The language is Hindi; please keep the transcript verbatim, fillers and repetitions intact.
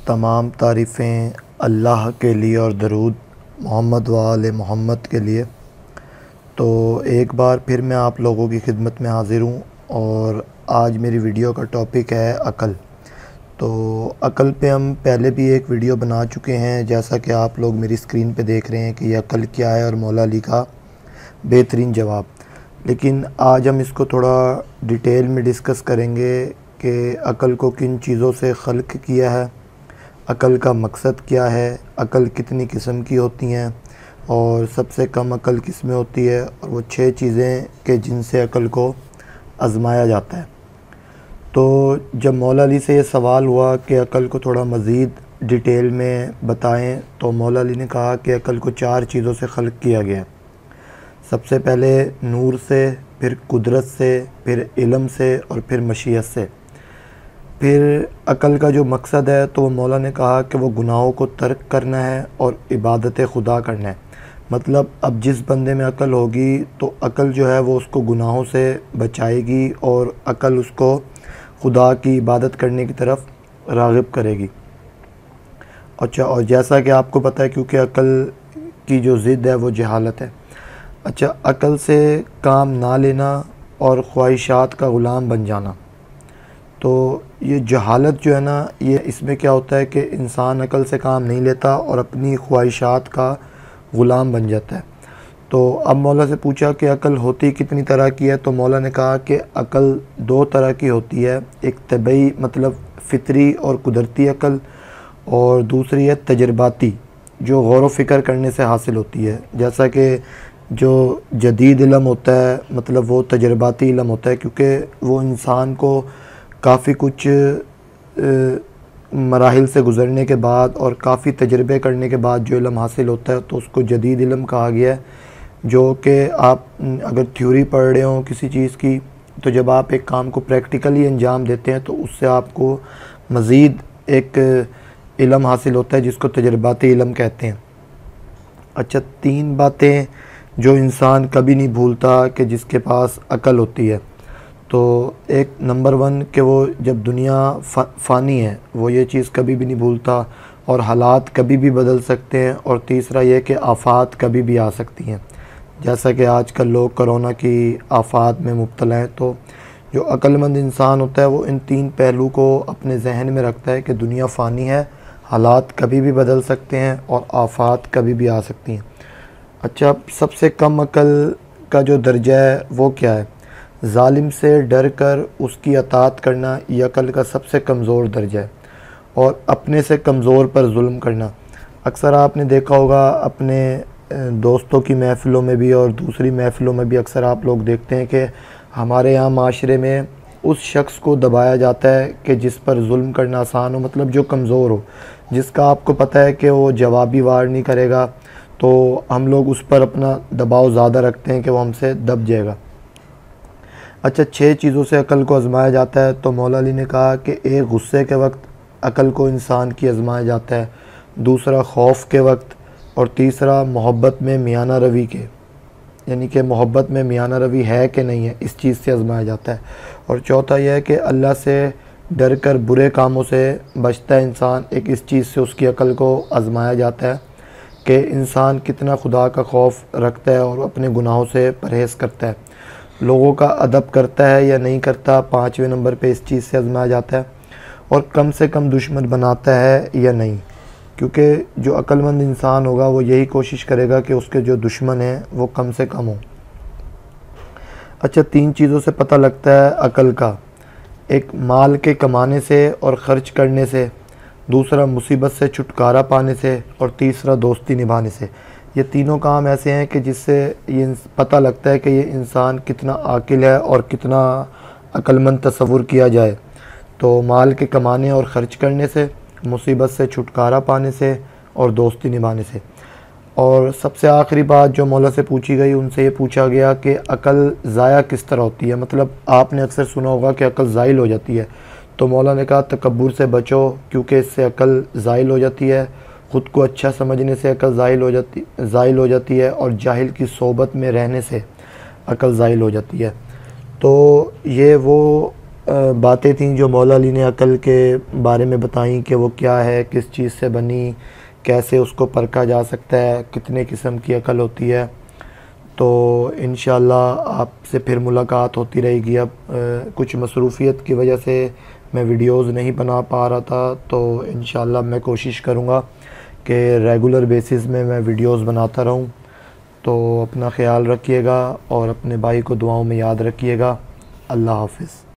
तमाम तारीफ़ें अल्लाह के लिए और दरूद मोहम्मद व आले मोहम्मद के लिए। तो एक बार फिर मैं आप लोगों की खिदमत में हाज़िर हूँ और आज मेरी वीडियो का टॉपिक है अक़ल। तो अक़ल पे हम पहले भी एक वीडियो बना चुके हैं, जैसा कि आप लोग मेरी स्क्रीन पे देख रहे हैं कि यह अक़ल क्या है और मौला अली का बेहतरीन जवाब। लेकिन आज हम इसको थोड़ा डिटेल में डिस्कस करेंगे कि अक़ल को किन चीज़ों से ख़ल्क़ किया है, अक़ल का मकसद क्या है, अक़ल कितनी किस्म की होती हैं और सबसे कम अक़ल किस में होती है, और वो छः चीज़ें कि जिनसे अक़ल को आज़माया जाता है। तो जब मौला अली से ये सवाल हुआ कि अक़ल को थोड़ा मज़ीद डिटेल में बताएं, तो मौला अली ने कहा कि अक़ल को चार चीज़ों से ख़ल्क़ किया गया है। सबसे पहले नूर से, फिर कुदरत से, फिर इल्म से और फिर मशीयत से। फिर अक़ल का जो मकसद है तो वो मौला ने कहा कि वो गुनाहों को तर्क करना है और इबादत खुदा करना है। मतलब अब जिस बंदे में अक़ल होगी तो अक़ल जो है वो उसको गुनाहों से बचाएगी और अक़ल उसको खुदा की इबादत करने की तरफ राग़िब करेगी। अच्छा, और जैसा कि आपको पता है क्योंकि अक़ल की जो ज़िद है वो जहालत है। अच्छा, अक़ल से काम ना लेना और ख्वाहिशात का ग़ुलाम बन जाना, तो ये जहालत जो है ना, ये इसमें क्या होता है कि इंसान अक़ल से काम नहीं लेता और अपनी ख्वाहिशात का ग़ुलाम बन जाता है। तो अब मौला से पूछा कि अक़ल होती कितनी तरह की है, तो मौला ने कहा कि अक़ल दो तरह की होती है, एक तबई मतलब फ़ितरी और कुदरती अक़ल, और दूसरी है तजर्बाती जो गौर व फ़िक्र करने से हासिल होती है। जैसा कि जो जदीद इल्म होता है मतलब वो तजर्बाती इल्म होता है, क्योंकि वो इंसान को काफ़ी कुछ मराहिल से गुज़रने के बाद और काफ़ी तजर्बे करने के बाद जो इल्म हासिल होता है तो उसको जदीद इल्म कहा गया है। जो कि आप अगर थ्योरी पढ़ रहे हो किसी चीज़ की, तो जब आप एक काम को प्रैक्टिकली अंजाम देते हैं तो उससे आपको मज़ीद एक इल्म हासिल होता है जिसको तजर्बाती इल्म कहते हैं। अच्छा, तीन बातें जो इंसान कभी नहीं भूलता कि जिसके पास अक़ल होती है, तो एक नंबर वन कि वो जब दुनिया फ़ानी है वो ये चीज़ कभी भी नहीं भूलता और हालात कभी भी बदल सकते हैं, और तीसरा ये कि आफ़ात कभी भी आ सकती हैं, जैसा कि आजकल लोग कोरोना की आफ़ात में मुब्तला हैं। तो जो अक्लमंद इंसान होता है वो इन तीन पहलू को अपने जहन में रखता है कि दुनिया फ़ानी है, हालात कभी भी बदल सकते हैं और आफ़ात कभी भी आ सकती हैं। अच्छा, सबसे कम अक़ल का जो दर्जा है वो क्या है? ज़ालिम से डर कर उसकी अताअत करना ये अक़ल का सबसे कमज़ोर दर्जा है, और अपने से कमज़ोर पर जुल्म करना। अक्सर आपने देखा होगा अपने दोस्तों की महफ़िलों में भी और दूसरी महफ़िलों में भी अक्सर आप लोग देखते हैं कि हमारे यहाँ माशरे में उस शख्स को दबाया जाता है कि जिस पर जुल्म करना आसान हो, मतलब जो कमज़ोर हो, जिसका आपको पता है कि वो जवाबी वार नहीं करेगा, तो हम लोग उस पर अपना दबाव ज़्यादा रखते हैं कि वो हमसे दब जाएगा। अच्छा, छः चीज़ों से अक़ल को आज़माया जाता है, तो मौला अली ने कहा कि एक गुस्से के वक्त अक़ल को इंसान की आज़माया जाता है, दूसरा खौफ के वक्त, और तीसरा मोहब्बत में मियाना रवी के, यानी कि मोहब्बत में मियाना रवी है कि नहीं है, इस चीज़ से आज़माया जाता है, और चौथा यह है कि अल्लाह से डर कर बुरे कामों से बचता है इंसान, एक इस चीज़ से उसकी अक़ल को आज़माया जाता है कि इंसान कितना खुदा का खौफ रखता है और अपने गुनाहों से परहेज़ करता है, लोगों का अदब करता है या नहीं करता, पाँचवें नंबर पे इस चीज़ से आज़माया जाता है, और कम से कम दुश्मन बनाता है या नहीं, क्योंकि जो अक्लमंद इंसान होगा वो यही कोशिश करेगा कि उसके जो दुश्मन हैं वो कम से कम हो। अच्छा, तीन चीज़ों से पता लगता है अक़ल का, एक माल के कमाने से और ख़र्च करने से, दूसरा मुसीबत से छुटकारा पाने से, और तीसरा दोस्ती निभाने से। ये तीनों काम ऐसे हैं कि जिससे ये पता लगता है कि ये इंसान कितना आकिल है और कितना अक्लमंद तसव्वुर किया जाए। तो माल के कमाने और ख़र्च करने से, मुसीबत से छुटकारा पाने से, और दोस्ती निभाने से। और सबसे आखिरी बात जो मौला से पूछी गई, उनसे ये पूछा गया कि अक़ल ज़ाया किस तरह होती है। मतलब आपने अक्सर सुना होगा कि अक़ल ज़ाइल हो जाती है, तो मौला ने कहा तकब्बुर से बचो, क्योंकि इससे अक़ल ज़ाइल हो जाती है, ख़ुद को अच्छा समझने से अक़ल ज़ाइल हो जाती ज़ाइल हो जाती है, और जाहिल की सोबत में रहने से अक़ल ज़ाइल हो जाती है। तो ये वो बातें थीं जो मौला अली ने अक़ल के बारे में बताई कि वो क्या है, किस चीज़ से बनी, कैसे उसको परखा जा सकता है, कितने किस्म की अक़ल होती है। तो इंशाअल्लाह आपसे फिर मुलाकात होती रहेगी। अब आ, कुछ मसरूफ़ियत की वजह से मैं वीडियोस नहीं बना पा रहा था, तो इंशाअल्लाह मैं कोशिश करूँगा कि रेगुलर बेसिस में मैं वीडियोस बनाता रहूँ। तो अपना ख़्याल रखिएगा और अपने भाई को दुआओं में याद रखिएगा। अल्लाह हाफ़िज़।